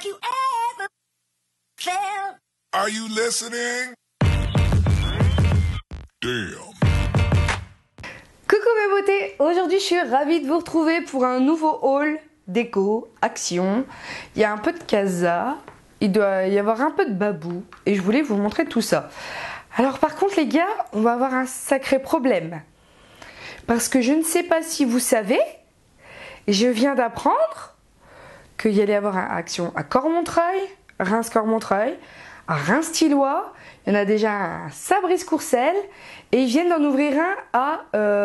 like you ever felt. Are you listening? Damn. Coucou mes beautés, aujourd'hui je suis ravie de vous retrouver pour un nouveau haul déco, action. Il y a un peu de casa, il doit y avoir un peu de babou et je voulais vous montrer tout ça. Alors par contre les gars, on va avoir un sacré problème. Parce que je ne sais pas si vous savez, je viens d'apprendre qu'il y allait y avoir une action à Cormontreuil, Reims-Cormontreuil, à Reims-Tilloy, il y en a déjà un à Sabris-Courcelles et ils viennent d'en ouvrir un à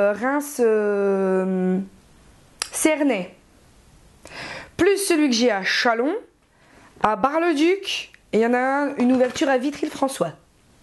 Reims-Cernay. Plus celui que j'ai à Châlons, à Bar-le-Duc et il y en a une ouverture à Vitry-le-François.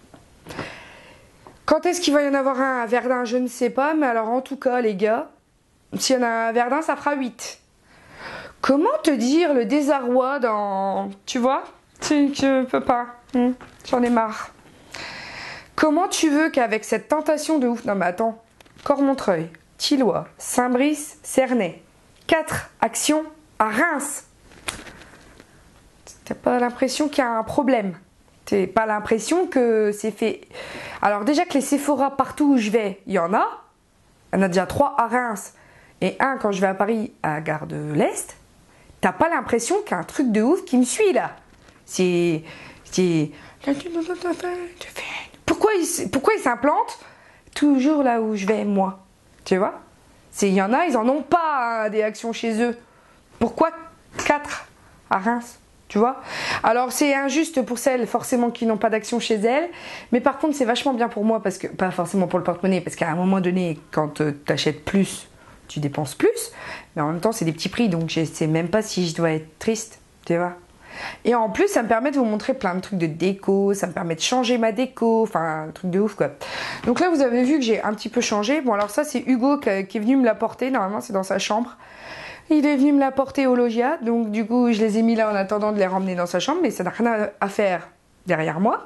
Quand est-ce qu'il va y en avoir un à Verdun, je ne sais pas, mais alors en tout cas les gars, s'il y en a un à Verdun, ça fera 8. Comment te dire le désarroi dans... Tu vois? Je peux pas. J'en ai marre. Comment tu veux qu'avec cette tentation de ouf... Non mais attends. Cormontreuil, Tilloy, Saint-Brice, Cernay. 4 actions à Reims. T'as pas l'impression qu'il y a un problème? T'as pas l'impression que c'est fait... Alors déjà que les Sephora partout où je vais, il y en a. Il y en a déjà 3 à Reims. Et un quand je vais à Paris à Gare de l'Est. T'as pas l'impression qu'il y a un truc de ouf qui me suit là. C'est... Pourquoi ils s'implantent toujours là où je vais moi? Tu vois? Il y en a, ils en ont pas hein, des actions chez eux. Pourquoi 4 à Reims? Tu vois? Alors c'est injuste pour celles forcément qui n'ont pas d'action chez elles. Mais par contre c'est vachement bien pour moi parce que... Pas forcément pour le porte-monnaie parce qu'à un moment donné quand t'achètes plus, tu dépenses plus. Mais en même temps c'est des petits prix donc je sais même pas si je dois être triste. Tu vois? Et en plus ça me permet de vous montrer plein de trucs de déco. Ça me permet de changer ma déco. Enfin un truc de ouf quoi. Donc là vous avez vu que j'ai un petit peu changé. Bon alors ça c'est Hugo qui est venu me l'apporter. Normalement c'est dans sa chambre. Il est venu me l'apporter au loggia, donc du coup je les ai mis là en attendant de les ramener dans sa chambre, mais ça n'a rien à faire derrière moi.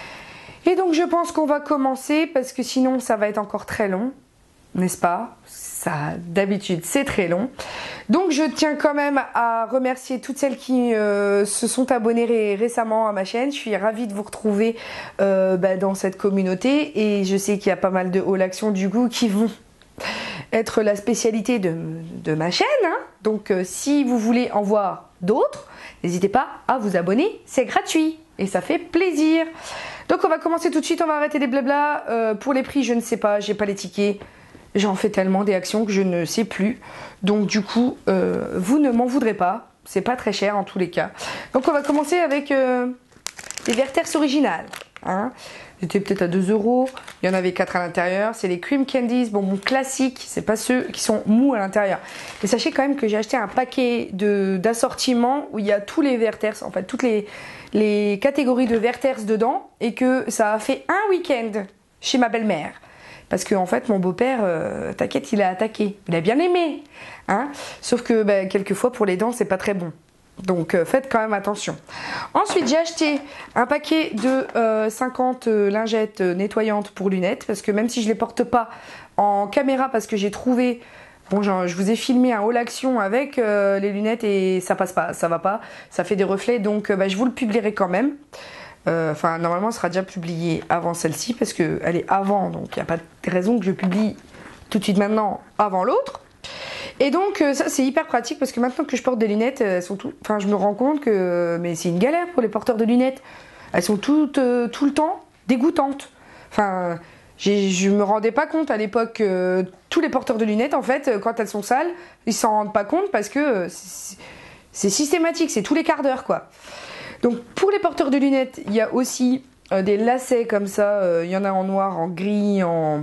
Et donc je pense qu'on va commencer parce que sinon ça va être encore très long, n'est-ce pas? Ça d'habitude c'est très long. Donc je tiens quand même à remercier toutes celles qui se sont abonnées récemment à ma chaîne. Je suis ravie de vous retrouver dans cette communauté et je sais qu'il y a pas mal de haul action du coup qui vont être la spécialité de ma chaîne hein. Donc si vous voulez en voir d'autres, n'hésitez pas à vous abonner, c'est gratuit et ça fait plaisir. Donc on va commencer tout de suite, on va arrêter les blabla. Pour les prix je ne sais pas, j'ai pas les tickets, j'en fais tellement des actions que je ne sais plus. Donc du coup vous ne m'en voudrez pas, c'est pas très cher en tous les cas. Donc on va commencer avec les Werther's originales hein. C'était peut-être à 2 €. Il y en avait 4 à l'intérieur. C'est les Cream Candies, bonbons classiques. C'est pas ceux qui sont mous à l'intérieur. Mais sachez quand même que j'ai acheté un paquet d'assortiments où il y a tous les Werther's, en fait, toutes les catégories de Werther's dedans. Et que ça a fait un week-end chez ma belle-mère. Parce que en fait, mon beau-père, t'inquiète, il a attaqué. Il a bien aimé. Hein, sauf que quelquefois, pour les dents, c'est pas très bon. Donc faites quand même attention. Ensuite j'ai acheté un paquet de 50 lingettes nettoyantes pour lunettes. Parce que même si je ne les porte pas en caméra parce que j'ai trouvé... Bon je vous ai filmé un haul action avec les lunettes et ça passe pas, ça va pas. Ça fait des reflets donc je vous le publierai quand même. Enfin normalement ça sera déjà publié avant celle-ci parce qu'elle est avant. Donc il n'y a pas de raison que je publie tout de suite maintenant avant l'autre. Et donc ça c'est hyper pratique parce que maintenant que je porte des lunettes, elles sont tout... Enfin je me rends compte que mais c'est une galère pour les porteurs de lunettes. Elles sont toutes tout le temps dégoûtantes. Enfin je me rendais pas compte à l'époque que tous les porteurs de lunettes en fait quand elles sont sales, ils s'en rendent pas compte parce que c'est systématique, c'est tous les quarts d'heure quoi. Donc pour les porteurs de lunettes, il y a aussi des lacets comme ça, il y en a en noir, en gris, en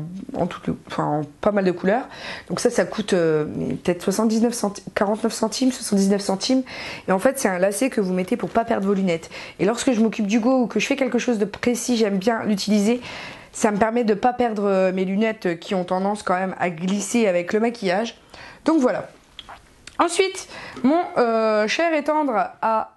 pas mal de couleurs. Donc ça coûte peut-être 49 centimes, 79 centimes. Et en fait c'est un lacet que vous mettez pour pas perdre vos lunettes. Et lorsque je m'occupe d'Hugo ou que je fais quelque chose de précis, j'aime bien l'utiliser. Ça me permet de pas perdre mes lunettes qui ont tendance quand même à glisser avec le maquillage. Donc voilà. Ensuite, mon cher et tendre a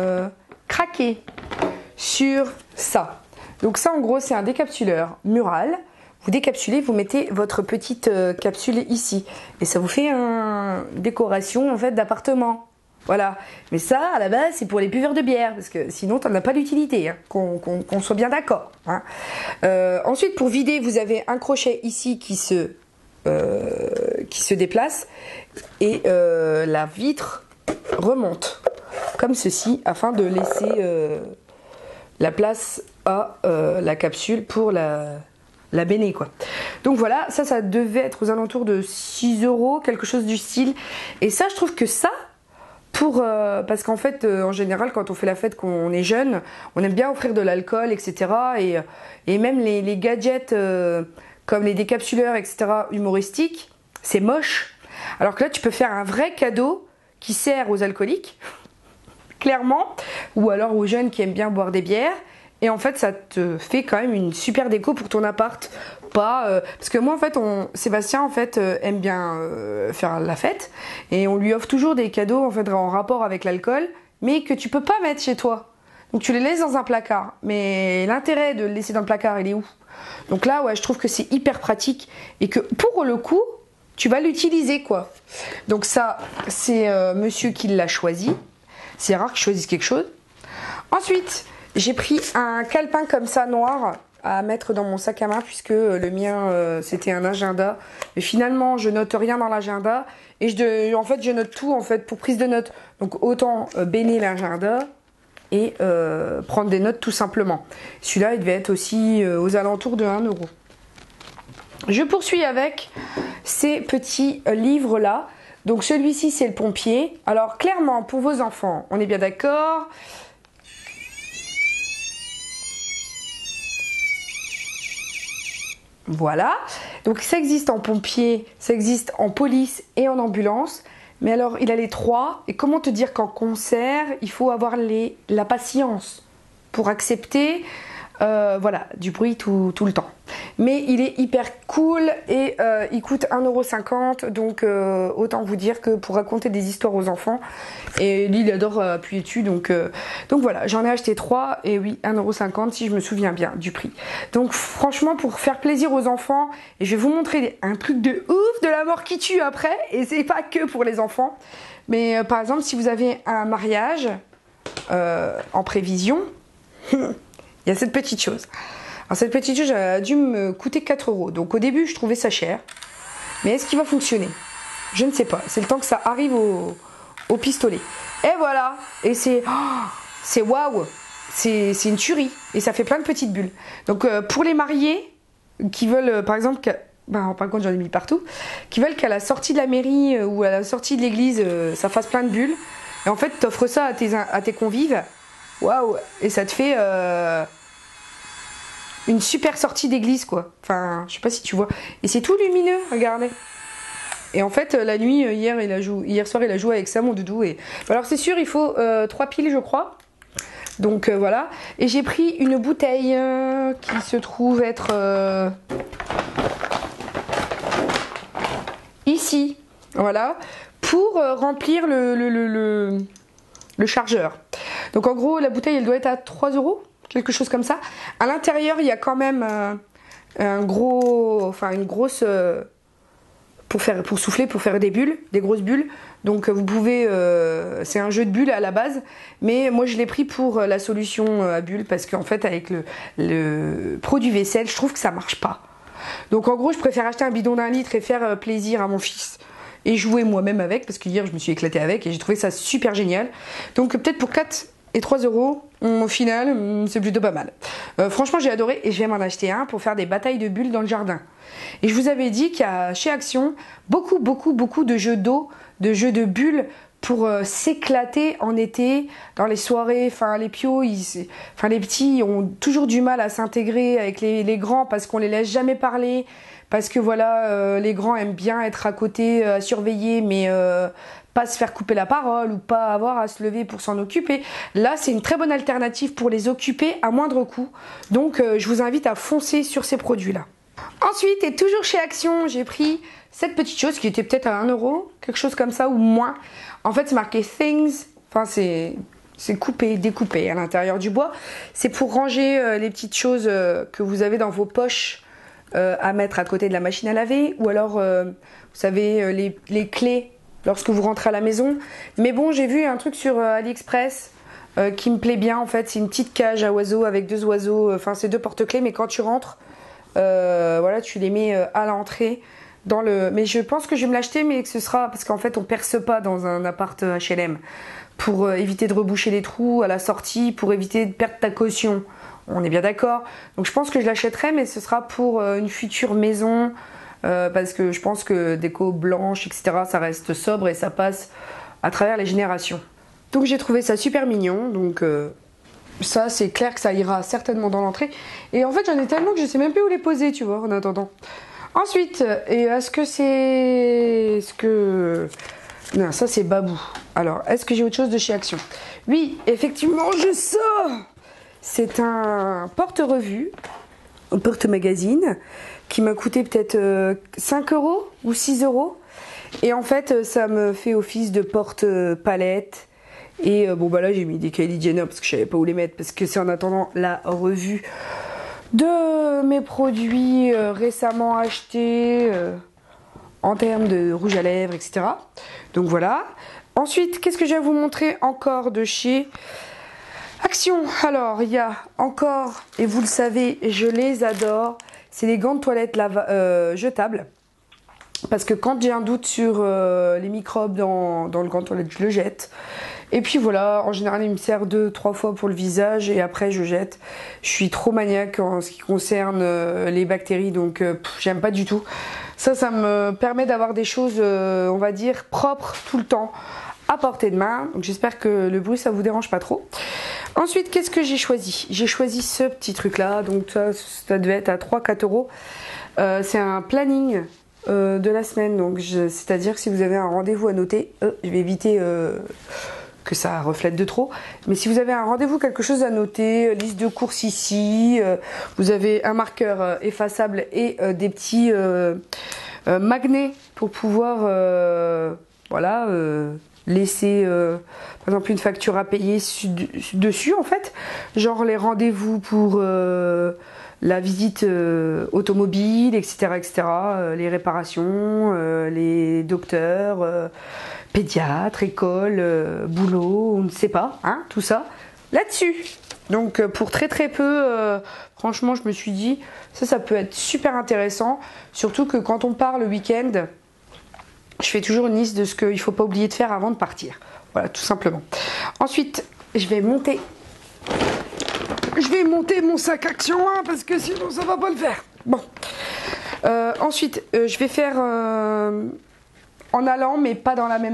craqué sur ça. Donc ça en gros c'est un décapsuleur mural. Vous décapsulez, vous mettez votre petite capsule ici. Et ça vous fait une décoration en fait d'appartement. Voilà. Mais ça, à la base, c'est pour les buveurs de bière, parce que sinon, t'en as pas d'utilité, hein, qu'on soit bien d'accord. Hein. Ensuite, pour vider, vous avez un crochet ici qui se déplace et la vitre remonte comme ceci afin de laisser la place à la capsule pour la baigner, quoi. Donc voilà, ça devait être aux alentours de 6 €, quelque chose du style. Et ça, je trouve que ça, parce qu'en fait, en général, quand on fait la fête, qu'on est jeune, on aime bien offrir de l'alcool, etc. Et même les gadgets comme les décapsuleurs, etc., humoristiques, c'est moche. Alors que là, tu peux faire un vrai cadeau qui sert aux alcooliques, clairement, ou alors aux jeunes qui aiment bien boire des bières. Et en fait, ça te fait quand même une super déco pour ton appart. Parce que moi, en fait, Sébastien, en fait, aime bien faire la fête. Et on lui offre toujours des cadeaux, en fait, en rapport avec l'alcool, mais que tu peux pas mettre chez toi. Donc tu les laisses dans un placard. Mais l'intérêt de le laisser dans le placard, il est où? Donc là, ouais, je trouve que c'est hyper pratique. Et que pour le coup, tu vas l'utiliser, quoi. Donc ça, c'est monsieur qui l'a choisi. C'est rare que je choisisse quelque chose. Ensuite, j'ai pris un calepin comme ça noir à mettre dans mon sac à main puisque le mien c'était un agenda. Mais finalement, je note rien dans l'agenda et en fait, je note tout en fait pour prise de notes. Donc autant baigner l'agenda et prendre des notes tout simplement. Celui-là, il devait être aussi aux alentours de 1 €. Je poursuis avec ces petits livres là. Donc celui-ci, c'est le pompier. Alors clairement, pour vos enfants, on est bien d'accord. Voilà, donc ça existe en pompier, ça existe en police et en ambulance. Mais alors, il a les trois. Et comment te dire qu'en concert, il faut avoir la patience pour accepter voilà, du bruit tout le temps. Mais il est hyper cool et il coûte 1,50 €. Donc autant vous dire que pour raconter des histoires aux enfants, et lui il adore appuyer dessus. Donc voilà, j'en ai acheté 3 et oui, 1,50 € si je me souviens bien du prix. Donc franchement, pour faire plaisir aux enfants, et je vais vous montrer un truc de ouf, de la mort qui tue après. Et c'est pas que pour les enfants. Mais par exemple, si vous avez un mariage en prévision, il y a cette petite chose. Alors cette petite chose a dû me coûter 4 €. Donc au début, je trouvais ça cher. Mais est-ce qu'il va fonctionner? Je ne sais pas. C'est le temps que ça arrive au pistolet. Et voilà. Et c'est waouh. C'est une tuerie. Et ça fait plein de petites bulles. Donc pour les mariés qui veulent, par exemple, par contre j'en ai mis partout, qui veulent qu'à la sortie de la mairie ou à la sortie de l'église, ça fasse plein de bulles. Et en fait, t'offres ça à tes convives. Waouh. Et ça te fait une super sortie d'église, quoi. Enfin, je sais pas si tu vois. Et c'est tout lumineux, regardez. Et en fait, la nuit, hier soir, il a joué avec ça, mon doudou. Et alors, c'est sûr, il faut 3 piles, je crois. Donc voilà. Et j'ai pris une bouteille qui se trouve être ici. Voilà. Pour remplir le chargeur. Donc en gros, la bouteille, elle doit être à 3 €, quelque chose comme ça. À l'intérieur, il y a quand même une grosse pour souffler, pour faire des bulles, des grosses bulles. Donc vous pouvez, c'est un jeu de bulles à la base, mais moi je l'ai pris pour la solution à bulles parce qu'en fait avec le produit vaisselle, je trouve que ça marche pas. Donc en gros, je préfère acheter un bidon d'1 litre et faire plaisir à mon fils. Et jouer moi-même avec, parce qu'hier je me suis éclatée avec et j'ai trouvé ça super génial. Donc peut-être pour 4 et 3 €, au final, c'est plutôt pas mal. Franchement, j'ai adoré et je vais m'en acheter un pour faire des batailles de bulles dans le jardin. Et je vous avais dit qu'il y a chez Action beaucoup de jeux d'eau, de jeux de bulles pour s'éclater en été, dans les soirées. Enfin, les pios, les petits ont toujours du mal à s'intégrer avec les grands parce qu'on les laisse jamais parler. Parce que voilà, les grands aiment bien être à côté, à surveiller, mais pas se faire couper la parole ou pas avoir à se lever pour s'en occuper. Là, c'est une très bonne alternative pour les occuper à moindre coût. Donc, je vous invite à foncer sur ces produits-là. Ensuite, et toujours chez Action, j'ai pris cette petite chose qui était peut-être à 1 €, quelque chose comme ça ou moins. En fait, c'est marqué Things. Enfin, c'est coupé, découpé à l'intérieur du bois. C'est pour ranger les petites choses que vous avez dans vos poches à mettre à côté de la machine à laver. Ou alors, vous savez, les clés lorsque vous rentrez à la maison. Mais bon, j'ai vu un truc sur AliExpress qui me plaît bien en fait. C'est une petite cage à oiseaux avec 2 oiseaux. Enfin, c'est 2 porte-clés, mais quand tu rentres, voilà, tu les mets à l'entrée. Mais je pense que je vais me l'acheter, mais que ce sera parce qu'en fait, on perce pas dans un appart HLM pour éviter de reboucher les trous à la sortie, pour éviter de perdre ta caution. On est bien d'accord. Donc je pense que je l'achèterai, mais ce sera pour une future maison. Parce que je pense que déco blanche, etc., ça reste sobre et ça passe à travers les générations. Donc j'ai trouvé ça super mignon, donc ça c'est clair que ça ira certainement dans l'entrée. Et en fait j'en ai tellement que je sais même plus où les poser, tu vois, en attendant. Ensuite, et est-ce que c'est... Non, ça c'est Babou. Alors, est-ce que j'ai autre chose de chez Action? Oui, effectivement, je sors. C'est un porte-revue, un porte-magazine, qui m'a coûté peut-être 5 € ou 6 €. Et en fait, ça me fait office de porte-palette. Et bon, bah là, j'ai mis des Kylie Jenner parce que je savais pas où les mettre. Parce que c'est en attendant la revue de mes produits récemment achetés en termes de rouge à lèvres, etc. Donc voilà. Ensuite, qu'est-ce que je vais vous montrer encore de chez Action? Alors, il y a encore, et vous le savez, je les adore, c'est les gants de toilette jetables. Parce que quand j'ai un doute sur les microbes dans le gant de toilette, je le jette. Et puis voilà, en général, il me sert 2-3 fois pour le visage et après je jette. Je suis trop maniaque en ce qui concerne les bactéries, donc j'aime pas du tout. Ça me permet d'avoir des choses, on va dire, propres tout le temps, à portée de main. Donc j'espère que le bruit, ça vous dérange pas trop. Ensuite, qu'est-ce que j'ai choisi? J'ai choisi ce petit truc-là, donc ça devait être à 3-4 €. C'est un planning de la semaine, donc c'est-à-dire que si vous avez un rendez-vous à noter, je vais éviter que ça reflète de trop, mais si vous avez un rendez-vous, quelque chose à noter, liste de courses ici, vous avez un marqueur effaçable et des petits magnets pour pouvoir voilà, laisser par exemple une facture à payer dessus en fait, genre les rendez-vous pour la visite automobile, etc., etc., les réparations, les docteurs, pédiatre, école, boulot, on ne sait pas, hein, tout ça là-dessus. Donc pour très peu, franchement je me suis dit, ça peut être super intéressant, surtout que quand on part le week-end, je fais toujours une liste de ce qu'il ne faut pas oublier de faire avant de partir. Voilà, tout simplement. Ensuite, je vais monter mon sac Action 1 parce que sinon ça va pas le faire. Bon. Ensuite, je vais faire en allant, mais pas dans la même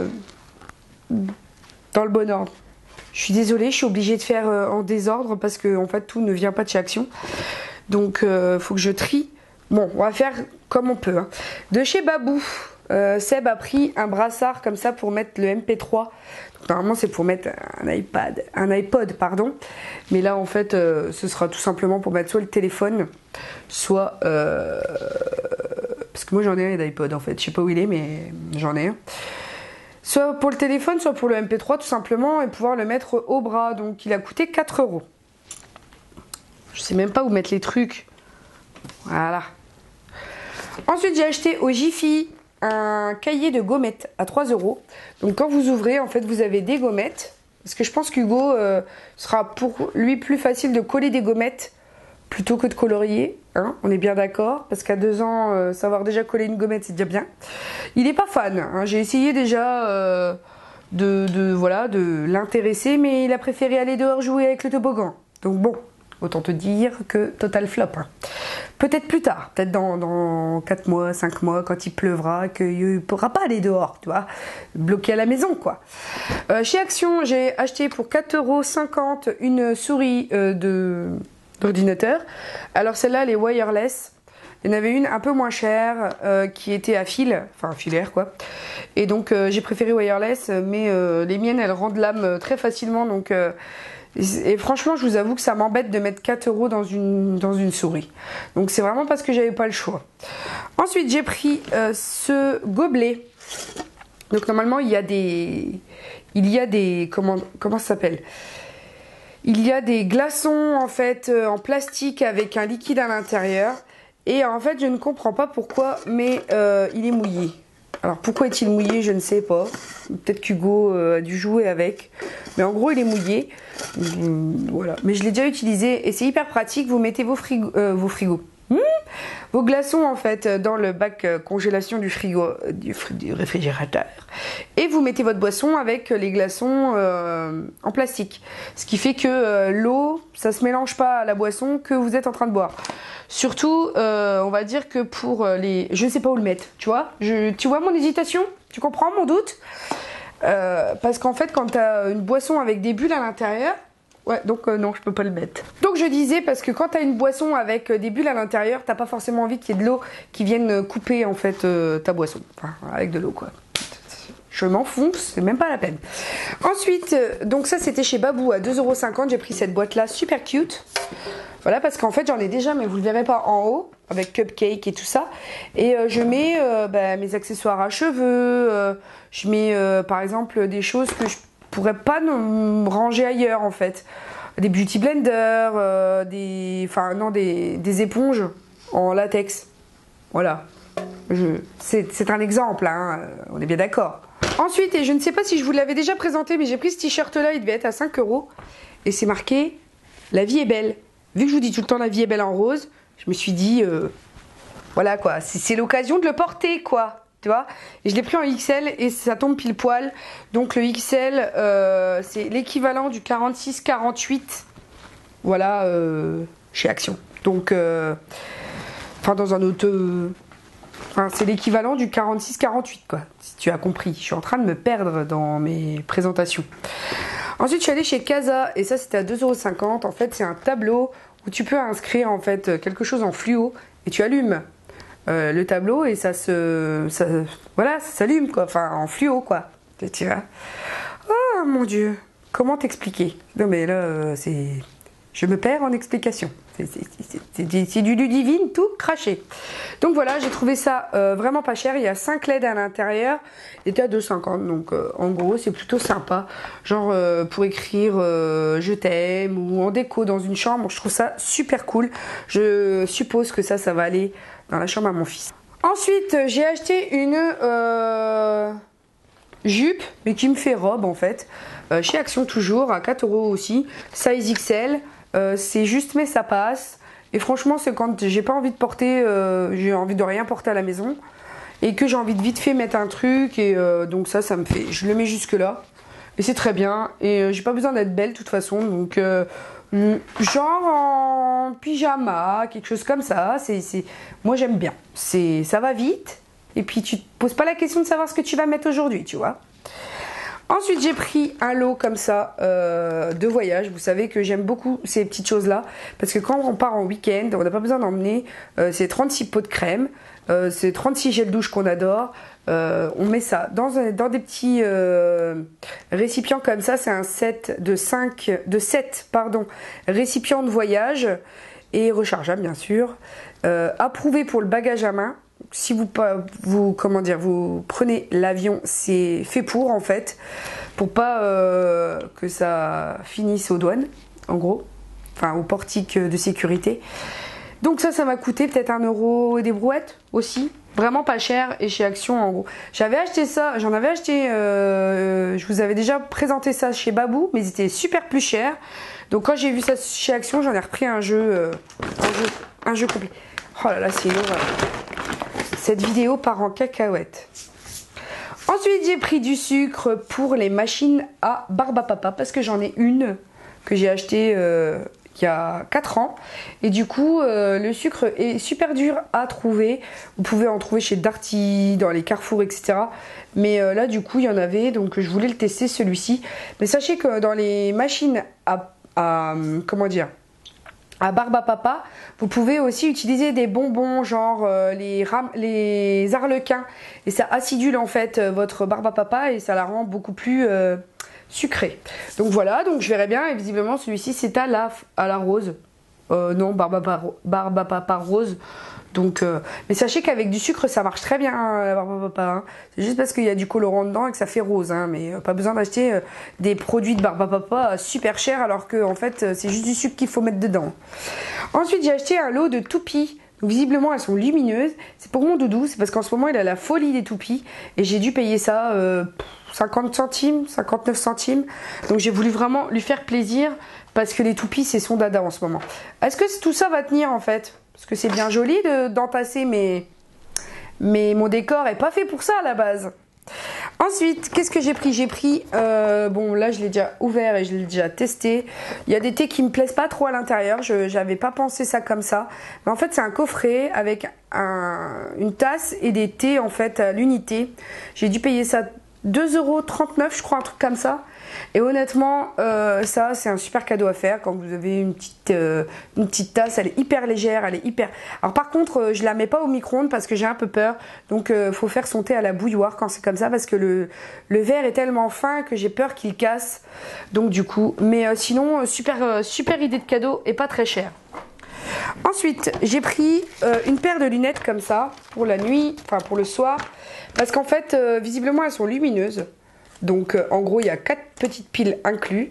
dans le bon ordre. Je suis désolée, je suis obligée de faire en désordre parce que en fait tout ne vient pas de chez Action. Donc faut que je trie. Bon, on va faire comme on peut. Hein. De chez Babou, Seb a pris un brassard comme ça pour mettre le MP3. Donc, normalement c'est pour mettre un iPod, pardon. Mais là en fait ce sera tout simplement pour mettre soit le téléphone, soit parce que moi j'en ai un d'iPod en fait. Je sais pas où il est mais j'en ai un. Soit pour le téléphone, soit pour le MP3 tout simplement et pouvoir le mettre au bras. Donc il a coûté 4 €. Je sais même pas où mettre les trucs. Voilà. Ensuite j'ai acheté au Jiffy un cahier de gommettes à 3 €. Donc quand vous ouvrez, en fait vous avez des gommettes. Parce que je pense qu'Hugo sera pour lui plus facile de coller des gommettes plutôt que de colorier, hein, on est bien d'accord, parce qu'à 2 ans, savoir déjà coller une gommette, c'est déjà bien. Il n'est pas fan, hein, j'ai essayé déjà de l'intéresser, mais il a préféré aller dehors jouer avec le toboggan. Donc bon, autant te dire que total flop. Hein. Peut-être plus tard, peut-être dans 4 mois, 5 mois, quand il pleuvra, qu'il ne pourra pas aller dehors, tu vois, bloqué à la maison, quoi. Chez Action, j'ai acheté pour 4,50 € une souris d'ordinateur. Alors celle-là, elle est wireless. Il y en avait une un peu moins chère qui était à fil, enfin filaire quoi. Et donc j'ai préféré wireless, mais les miennes elles rendent l'âme très facilement. Donc et franchement, je vous avoue que ça m'embête de mettre 4 € dans une souris. Donc c'est vraiment parce que j'avais pas le choix. Ensuite j'ai pris ce gobelet. Donc normalement il y a des comment ça s'appelle? Il y a des glaçons en fait en plastique avec un liquide à l'intérieur et en fait je ne comprends pas pourquoi mais il est mouillé. Alors pourquoi est-il mouillé, je ne sais pas. Peut-être qu'Hugo a dû jouer avec. Mais en gros, il est mouillé. Voilà. Mais je l'ai déjà utilisé et c'est hyper pratique. Vous mettez vos frigos. Vos glaçons en fait dans le bac congélation du frigo du réfrigérateur et vous mettez votre boisson avec les glaçons en plastique, ce qui fait que l'eau ça se mélange pas à la boisson que vous êtes en train de boire. Surtout on va dire que pour les, je ne sais pas où le mettre, tu vois, tu vois mon hésitation, tu comprends mon doute, parce qu'en fait quand tu as une boisson avec des bulles à l'intérieur. Ouais, donc non, je peux pas le mettre. Donc je disais, parce que quand t'as une boisson avec des bulles à l'intérieur, t'as pas forcément envie qu'il y ait de l'eau qui vienne couper en fait ta boisson. Enfin, avec de l'eau quoi. Je m'enfonce, c'est même pas la peine. Ensuite, donc ça c'était chez Babou à 2,50 €. J'ai pris cette boîte là, super cute. Voilà, parce qu'en fait j'en ai déjà, mais vous le verrez pas en haut, avec cupcake et tout ça. Et je mets mes accessoires à cheveux, je mets par exemple des choses que je pourrais pas ranger ailleurs en fait, des beauty blenders, des éponges en latex, voilà, c'est un exemple hein, on est bien d'accord. Ensuite, et je ne sais pas si je vous l'avais déjà présenté, mais j'ai pris ce t-shirt là, il devait être à 5 € et c'est marqué la vie est belle. Vu que je vous dis tout le temps la vie est belle en rose, je me suis dit voilà quoi, c'est l'occasion de le porter quoi. Tu vois, et je l'ai pris en XL et ça tombe pile poil. Donc le XL, c'est l'équivalent du 46-48. Voilà, chez Action. Donc, dans un autre... c'est l'équivalent du 46-48, quoi. Si tu as compris. Je suis en train de me perdre dans mes présentations. Ensuite, je suis allée chez Casa et ça, c'était à 2,50 €. En fait, c'est un tableau où tu peux inscrire en fait quelque chose en fluo et tu allumes. Le tableau et ça s'allume quoi, enfin en fluo quoi, tu vois. Oh mon dieu, comment t'expliquer? Non mais là je me perds en explication. C'est du Ludivine tout craché. Donc voilà, j'ai trouvé ça vraiment pas cher. Il y a 5 LED à l'intérieur. Il était à 2,50 €. Donc en gros, c'est plutôt sympa. Genre pour écrire je t'aime ou en déco dans une chambre. Je trouve ça super cool. Je suppose que ça va aller dans la chambre à mon fils. Ensuite, j'ai acheté une jupe, mais qui me fait robe en fait. Chez Action toujours, à 4 € aussi. Size XL. C'est juste mais ça passe. Et franchement, c'est quand j'ai pas envie de porter, j'ai envie de rien porter à la maison. Et que j'ai envie de vite fait mettre un truc. Et donc ça me fait. Je le mets jusque là. Et c'est très bien. Et j'ai pas besoin d'être belle de toute façon. Donc genre en pyjama, quelque chose comme ça. Moi j'aime bien. Ça va vite. Et puis tu te poses pas la question de savoir ce que tu vas mettre aujourd'hui, tu vois. Ensuite j'ai pris un lot comme ça de voyage. Vous savez que j'aime beaucoup ces petites choses là. Parce que quand on part en week-end, on n'a pas besoin d'emmener. C'est 36 pots de crème. C'est 36 gels douche qu'on adore. On met ça dans des petits récipients comme ça. C'est un set de 7 récipients de voyage et rechargeable bien sûr. Approuvé pour le bagage à main. Si vous prenez l'avion, c'est fait pour en fait, pour pas que ça finisse aux douanes, en gros, enfin au portique de sécurité. Donc ça m'a coûté peut-être 1 € et des brouettes aussi. Vraiment pas cher et chez Action en gros. J'avais acheté ça, j'en avais acheté, je vous avais déjà présenté ça chez Babou, mais c'était super plus cher. Donc quand j'ai vu ça chez Action, j'en ai repris un jeu complet. Oh là là, c'est une horreur. Cette vidéo part en cacahuète. Ensuite, j'ai pris du sucre pour les machines à barbe à papa parce que j'en ai une que j'ai achetée il y a 4 ans. Et du coup, le sucre est super dur à trouver. Vous pouvez en trouver chez Darty, dans les carrefours, etc. Mais là, du coup, il y en avait. Donc, je voulais le tester, celui-ci. Mais sachez que dans les machines à barbe à papa, vous pouvez aussi utiliser des bonbons genre les arlequins et ça acidule en fait votre barbe à papa et ça la rend beaucoup plus sucrée. Donc voilà, donc je verrai bien et visiblement celui-ci c'est à la rose. Non, barbe à papa rose. Donc, mais sachez qu'avec du sucre ça marche très bien la barbe à papa. Hein. C'est juste parce qu'il y a du colorant dedans et que ça fait rose. Hein, mais pas besoin d'acheter des produits de barbe à papa super chers alors que en fait c'est juste du sucre qu'il faut mettre dedans. Ensuite j'ai acheté un lot de toupies Donc visiblement elles sont lumineuses. C'est pour mon doudou, c'est parce qu'en ce moment il a la folie des toupies. Et j'ai dû payer ça 50 centimes, 59 centimes. Donc j'ai voulu vraiment lui faire plaisir parce que les toupies c'est son dada en ce moment. Est-ce que tout ça va tenir en fait? Parce que c'est bien joli d'entasser mais mon décor est pas fait pour ça à la base. Ensuite, qu'est-ce que j'ai pris? J'ai pris, bon là je l'ai déjà ouvert et je l'ai déjà testé. Il y a des thés qui me plaisent pas trop à l'intérieur, j'avais pas pensé ça comme ça. Mais en fait c'est un coffret avec une tasse et des thés en fait à l'unité. J'ai dû payer ça 2,39 € je crois, un truc comme ça. Et honnêtement, ça c'est un super cadeau à faire quand vous avez une petite tasse. Elle est hyper légère, elle est hyper... Alors par contre, je la mets pas au micro-ondes parce que j'ai un peu peur. Donc faut faire son thé à la bouilloire quand c'est comme ça parce que le verre est tellement fin que j'ai peur qu'il casse. Donc du coup, mais sinon super idée de cadeau et pas très cher. Ensuite, j'ai pris une paire de lunettes comme ça pour la nuit, enfin pour le soir, parce qu'en fait, visiblement elles sont lumineuses. Donc en gros il y a 4 petites piles inclus.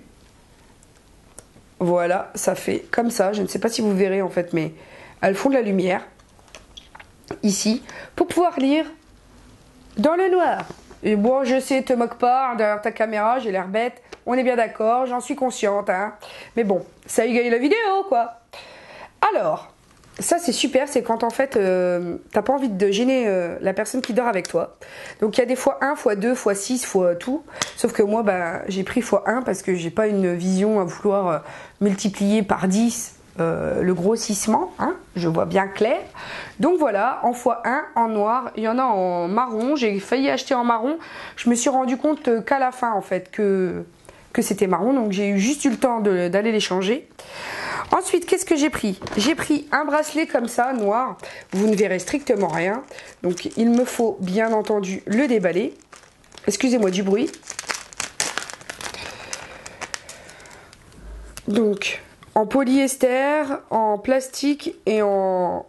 Voilà, ça fait comme ça. Je ne sais pas si vous verrez en fait, mais elles font de la lumière ici pour pouvoir lire dans le noir. Et bon, je sais, te moque pas, hein, derrière ta caméra j'ai l'air bête, on est bien d'accord, j'en suis consciente, hein. Mais bon, ça égaye la vidéo quoi. Alors, ça c'est super, c'est quand en fait t'as pas envie de gêner la personne qui dort avec toi. Donc il y a des fois 1, fois 2, fois 6, fois tout. Sauf que moi j'ai pris fois 1 parce que j'ai pas une vision à vouloir multiplier par 10 le grossissement, hein, je vois bien clair. Donc voilà, en fois 1 en noir, il y en a en marron, j'ai failli acheter en marron. Je me suis rendu compte qu'à la fin en fait que c'était marron, donc j'ai juste eu le temps d'aller les changer. Ensuite, qu'est-ce que j'ai pris? J'ai pris un bracelet comme ça, noir. Vous ne verrez strictement rien. Donc, il me faut bien entendu le déballer. Excusez-moi du bruit. Donc, en polyester, en plastique et en...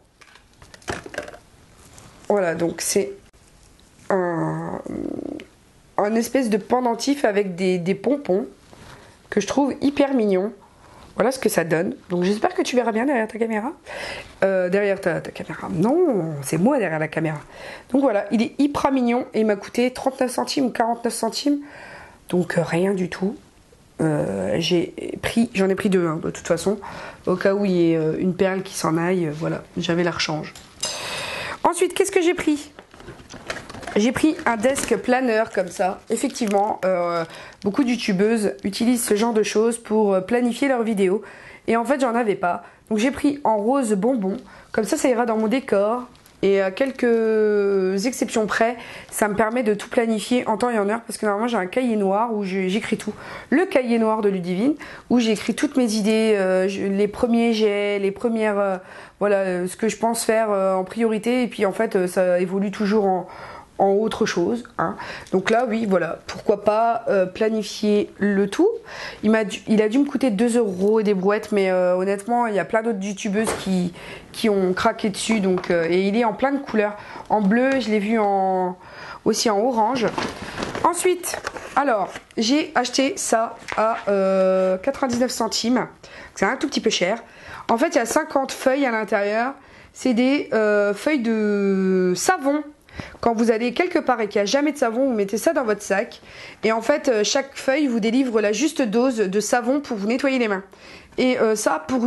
Voilà, donc c'est un espèce de pendentif avec des pompons que je trouve hyper mignon. Voilà ce que ça donne. Donc j'espère que tu verras bien derrière ta caméra. Derrière ta caméra. Non, c'est moi derrière la caméra. Donc voilà, il est hyper mignon et il m'a coûté 39 centimes ou 49 centimes. Donc rien du tout. J'en ai pris 2 hein, de toute façon. Au cas où il y ait une perle qui s'en aille. Voilà, j'avais la rechange. Ensuite, qu'est-ce que j'ai pris? J'ai pris un desk planner comme ça. Effectivement, beaucoup de youtubeuses utilisent ce genre de choses pour planifier leurs vidéos. Et en fait, j'en avais pas. Donc j'ai pris en rose bonbon. Comme ça ira dans mon décor. Et à quelques exceptions près, ça me permet de tout planifier en temps et en heure. Parce que normalement, j'ai un cahier noir où j'écris tout. Le cahier noir de Ludivine, où j'écris toutes mes idées, les premiers jets, les premières... voilà, ce que je pense faire en priorité. Et puis en fait, ça évolue toujours en autre chose, hein. Donc là oui voilà, pourquoi pas planifier le tout. Il a dû me coûter 2 € et des brouettes, mais honnêtement il y a plein d'autres youtubeuses qui ont craqué dessus. Donc et il est en plein de couleurs, en bleu, je l'ai vu aussi en orange. Ensuite, alors j'ai acheté ça à 99 centimes, c'est un tout petit peu cher. En fait il y a 50 feuilles à l'intérieur, c'est des feuilles de savon. Quand vous allez quelque part et qu'il n'y a jamais de savon, vous mettez ça dans votre sac. Et en fait, chaque feuille vous délivre la juste dose de savon pour vous nettoyer les mains. Et ça, pour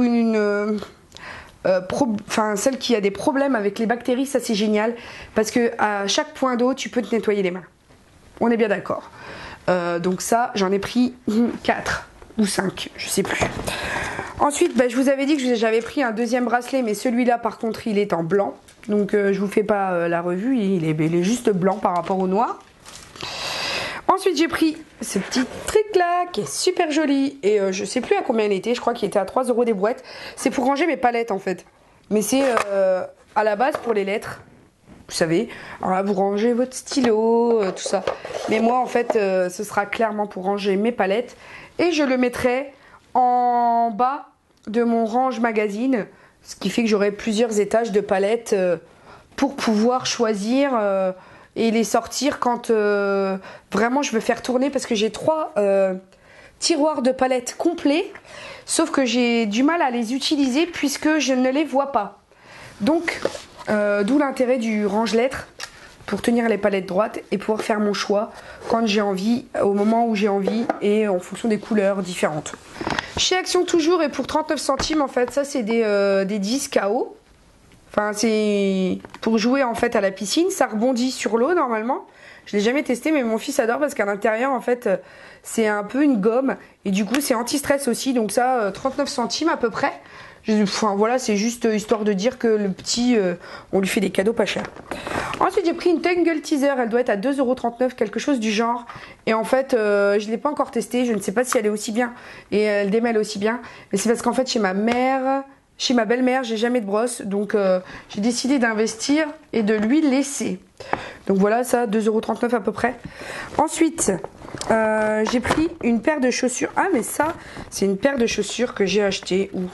celle qui a des problèmes avec les bactéries, ça c'est génial. Parce que à chaque point d'eau, tu peux te nettoyer les mains. On est bien d'accord. Donc ça, j'en ai pris 4 ou 5, je sais plus. Ensuite, je vous avais dit que j'avais pris un deuxième bracelet, mais celui-là par contre, il est en blanc. Donc je vous fais pas la revue, il est juste blanc par rapport au noir. Ensuite j'ai pris ce petit truc là qui est super joli et je sais plus à combien il était, je crois qu'il était à 3 € des boîtes. C'est pour ranger mes palettes en fait. Mais c'est à la base pour les lettres. Vous savez, alors là vous rangez votre stylo, tout ça. Mais moi en fait ce sera clairement pour ranger mes palettes. Et je le mettrai en bas de mon range magazine. Ce qui fait que j'aurai plusieurs étages de palettes pour pouvoir choisir et les sortir quand vraiment je veux faire tourner. Parce que j'ai 3 tiroirs de palettes complets. Sauf que j'ai du mal à les utiliser puisque je ne les vois pas. Donc, d'où l'intérêt du range-lettres pour tenir les palettes droites et pouvoir faire mon choix quand j'ai envie, au moment où j'ai envie et en fonction des couleurs différentes. Chez Action toujours et pour 39 centimes en fait, ça c'est des disques à eau. Enfin c'est pour jouer en fait à la piscine, ça rebondit sur l'eau normalement. Je l'ai jamais testé mais mon fils adore parce qu'à l'intérieur en fait c'est un peu une gomme et du coup c'est anti-stress aussi, donc ça 39 centimes à peu près. Enfin voilà, c'est juste histoire de dire que le petit, on lui fait des cadeaux pas chers. Ensuite j'ai pris une Tangle Teaser, elle doit être à 2,39 €, quelque chose du genre. Et en fait je ne l'ai pas encore testée, je ne sais pas si elle est aussi bien et elle démêle aussi bien. Mais c'est parce qu'en fait chez ma mère, chez ma belle-mère, j'ai jamais de brosse. Donc j'ai décidé d'investir et de lui laisser. Donc voilà, ça 2,39 € à peu près. Ensuite j'ai pris une paire de chaussures. Ah mais ça c'est une paire de chaussures que j'ai acheté où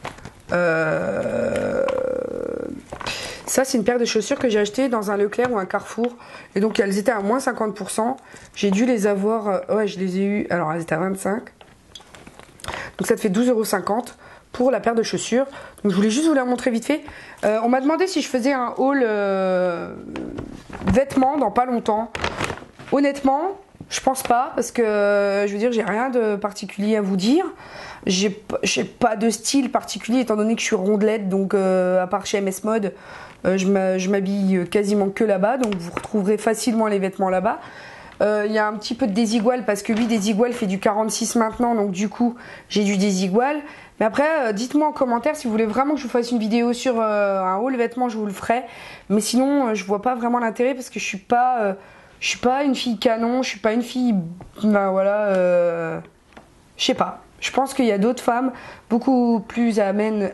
ça c'est une paire de chaussures que j'ai acheté dans un Leclerc ou un Carrefour et donc elles étaient à moins 50%. J'ai dû les avoir, ouais je les ai eues, alors elles étaient à 25, donc ça te fait 12,50 € pour la paire de chaussures. Donc je voulais juste vous la montrer vite fait. On m'a demandé si je faisais un haul vêtements dans pas longtemps. Honnêtement je pense pas parce que je veux dire j'ai rien de particulier à vous dire. J'ai pas de style particulier étant donné que je suis rondelette, donc à part chez MS Mode je m'habille quasiment que là-bas, donc vous retrouverez facilement les vêtements là-bas. Il y a un petit peu de désigual parce que lui désigual fait du 46 maintenant, donc du coup j'ai du désigual. Mais après dites-moi en commentaire si vous voulez vraiment que je vous fasse une vidéo sur un haul vêtements, je vous le ferai. Mais sinon je vois pas vraiment l'intérêt parce que je suis pas une fille canon, je suis pas une fille, ben voilà, je sais pas. Je pense qu'il y a d'autres femmes beaucoup plus à même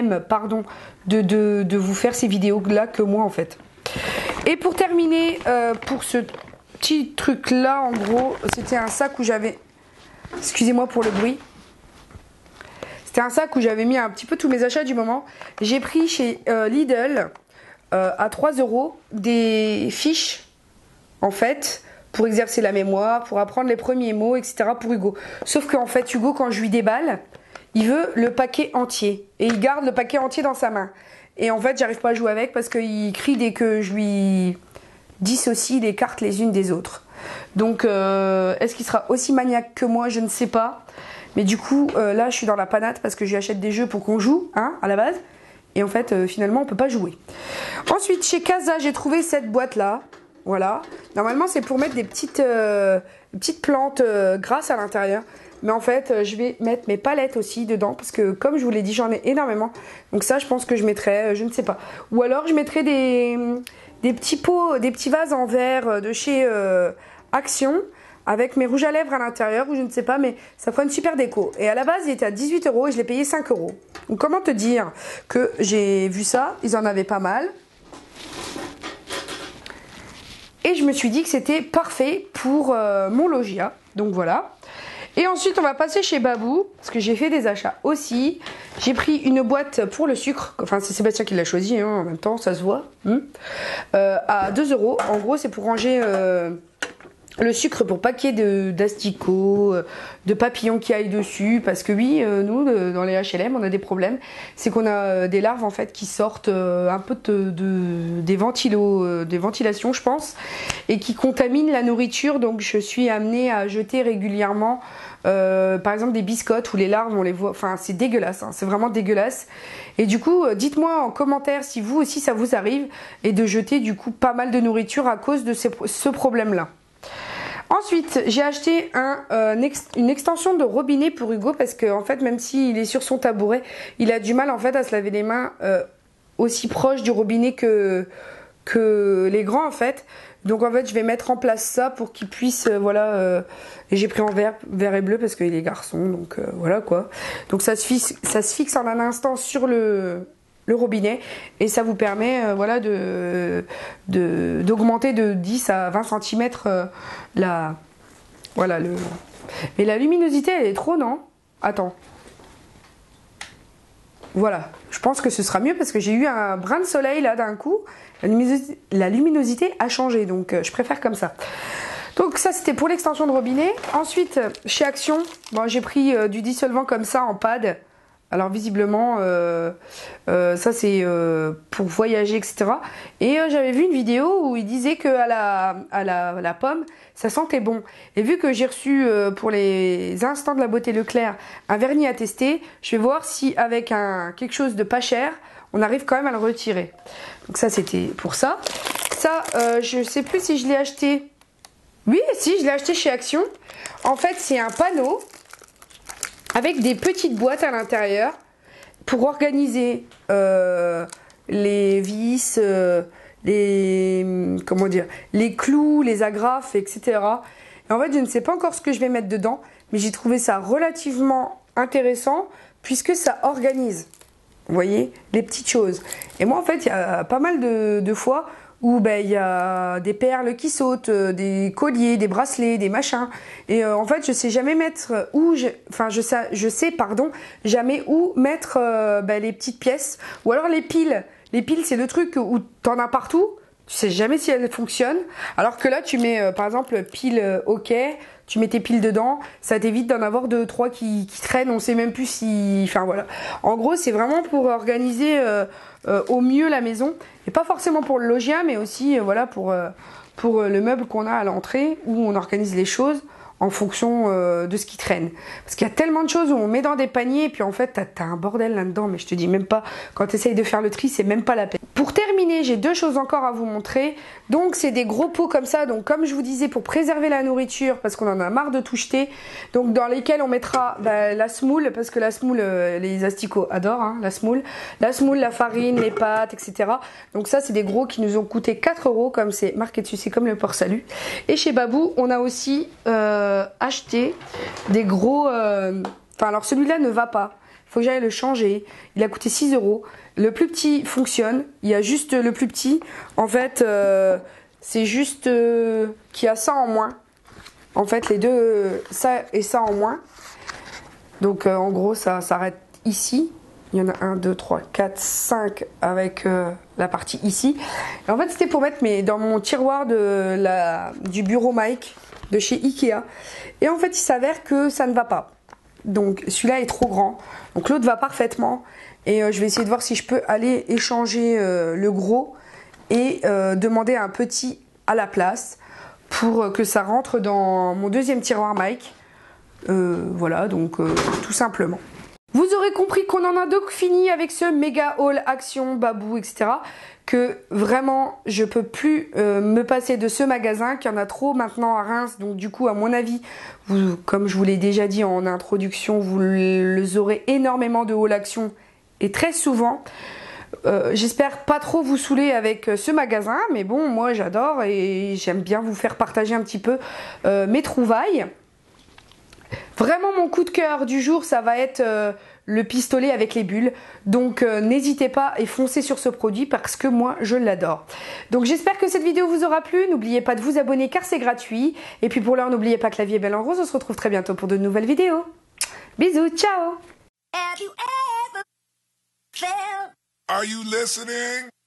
de vous faire ces vidéos là que moi en fait. Et pour terminer, pour ce petit truc là en gros, c'était un sac où j'avais, excusez-moi pour le bruit, c'était un sac où j'avais mis un petit peu tous mes achats du moment. J'ai pris chez Lidl à 3 € des fiches en fait pour exercer la mémoire, pour apprendre les premiers mots, etc. pour Hugo. Sauf qu'en fait, Hugo, quand je lui déballe, il veut le paquet entier. Et il garde le paquet entier dans sa main. Et en fait, j'arrive pas à jouer avec parce qu'il crie dès que je lui dissocie les cartes les unes des autres. Donc, est-ce qu'il sera aussi maniaque que moi? Je ne sais pas. Mais du coup, là, je suis dans la panade parce que je lui achète des jeux pour qu'on joue, hein, à la base. Et en fait, finalement, on peut pas jouer. Ensuite, chez Casa, j'ai trouvé cette boîte-là. Voilà, normalement c'est pour mettre des petites plantes grasses à l'intérieur. Mais en fait je vais mettre mes palettes aussi dedans parce que comme je vous l'ai dit j'en ai énormément. Donc ça je pense que je mettrai, je ne sais pas. Ou alors je mettrai des petits pots, des petits vases en verre de chez Action avec mes rouges à lèvres à l'intérieur ou je ne sais pas, mais ça fera une super déco. Et à la base il était à 18 € et je l'ai payé 5 €. Donc comment te dire que j'ai vu ça, ils en avaient pas mal. Et je me suis dit que c'était parfait pour mon loggia. Donc voilà. Et ensuite, on va passer chez Babou. Parce que j'ai fait des achats aussi. J'ai pris une boîte pour le sucre. Enfin, c'est Sébastien qui l'a choisi. Hein, en même temps, ça se voit. À 2 €. En gros, c'est pour ranger le sucre pour paquet d'asticots, de papillons qui aillent dessus. Parce que oui, nous, dans les HLM, on a des problèmes. C'est qu'on a des larves en fait qui sortent un peu des ventilations, je pense, et qui contaminent la nourriture. Donc je suis amenée à jeter régulièrement, par exemple, des biscottes où les larves, on les voit. Enfin, c'est dégueulasse, hein, c'est vraiment dégueulasse. Et du coup, dites-moi en commentaire si vous aussi ça vous arrive et de jeter du coup pas mal de nourriture à cause de ce problème-là. Ensuite, j'ai acheté une extension de robinet pour Hugo parce que en fait, même s'il est sur son tabouret, il a du mal en fait à se laver les mains aussi proche du robinet que les grands en fait. Donc en fait, je vais mettre en place ça pour qu'il puisse voilà. Et j'ai pris en vert et bleu parce qu'il est garçon, donc voilà quoi. Donc ça se fixe en un instant sur le robinet et ça vous permet voilà d'augmenter de 10 à 20 cm voilà mais la luminosité elle est trop, non? Attends, voilà, je pense que ce sera mieux parce que j'ai eu un brin de soleil là d'un coup, la luminosité a changé, donc je préfère comme ça. Donc ça c'était pour l'extension de robinet. Ensuite chez Action, bon, j'ai pris du dissolvant comme ça en pad. Alors visiblement, ça c'est pour voyager, etc. Et j'avais vu une vidéo où il disait que à la pomme, ça sentait bon. Et vu que j'ai reçu pour les instants de la beauté Leclerc un vernis à tester, je vais voir si avec quelque chose de pas cher, on arrive quand même à le retirer. Donc ça c'était pour ça. Ça, je sais plus si je l'ai acheté. Oui, si, je l'ai acheté chez Action. En fait, c'est un panneau avec des petites boîtes à l'intérieur pour organiser les vis, les clous, les agrafes, etc. Et en fait, je ne sais pas encore ce que je vais mettre dedans, mais j'ai trouvé ça relativement intéressant puisque ça organise, vous voyez, les petites choses. Et moi, en fait, il y a pas mal de fois où il y a des perles qui sautent, des colliers, des bracelets, des machins. Et en fait, je sais jamais mettre où, je sais jamais où mettre les petites pièces. Ou alors les piles. Les piles, c'est le truc où t'en as partout. Tu sais jamais si elles fonctionnent. Alors que là, tu mets par exemple pile OK. Tu mets tes piles dedans, ça t'évite d'en avoir 2-3 qui traînent, on sait même plus si... Enfin voilà. En gros, c'est vraiment pour organiser au mieux la maison. Et pas forcément pour le loggia, mais aussi voilà, pour le meuble qu'on a à l'entrée, où on organise les choses en fonction de ce qui traîne. Parce qu'il y a tellement de choses où on met dans des paniers, et puis en fait, t'as un bordel là-dedans, mais je te dis même pas, quand tu essayes de faire le tri, c'est même pas la peine. Pour terminer, j'ai 2 choses encore à vous montrer. Donc, c'est des gros pots comme ça, donc comme je vous disais, pour préserver la nourriture, parce qu'on en a marre de tout jeter, donc dans lesquels on mettra la semoule, parce que la semoule, les asticots adorent, hein, la semoule, la farine, les pâtes, etc. Donc ça, c'est des gros qui nous ont coûté 4 €, comme c'est marqué dessus, c'est comme le port salut. Et chez Babou, on a aussi... acheter des gros alors celui-là ne va pas, il faut que j'aille le changer, il a coûté 6 €. Le plus petit fonctionne, il y a juste le plus petit, en fait c'est juste qu'il y a ça en moins, en fait les deux, ça et ça en moins, donc en gros ça s'arrête ici. Il y en a 1, 2, 3, 4, 5 avec la partie ici. Et en fait c'était pour mettre dans mon tiroir du bureau Mike de chez Ikea. Et en fait, il s'avère que ça ne va pas. Donc, celui-là est trop grand. Donc, l'autre va parfaitement. Et je vais essayer de voir si je peux aller échanger le gros et demander un petit à la place pour que ça rentre dans mon deuxième tiroir Mike. Voilà, donc tout simplement. Vous aurez compris qu'on en a donc fini avec ce méga haul Action, Babou, etc. Que vraiment je peux plus me passer de ce magasin, qu'il y en a trop maintenant à Reims. Donc du coup, à mon avis, comme je vous l'ai déjà dit en introduction, vous aurez énormément de haul Action et très souvent. J'espère pas trop vous saouler avec ce magasin, mais bon, moi j'adore et j'aime bien vous faire partager un petit peu mes trouvailles. Vraiment mon coup de cœur du jour, ça va être le pistolet avec les bulles. Donc n'hésitez pas et foncez sur ce produit parce que moi je l'adore. Donc j'espère que cette vidéo vous aura plu. N'oubliez pas de vous abonner car c'est gratuit. Et puis pour l'heure, n'oubliez pas que la vie est belle en rose. On se retrouve très bientôt pour de nouvelles vidéos. Bisous, ciao! Have you ever felt Are you listening?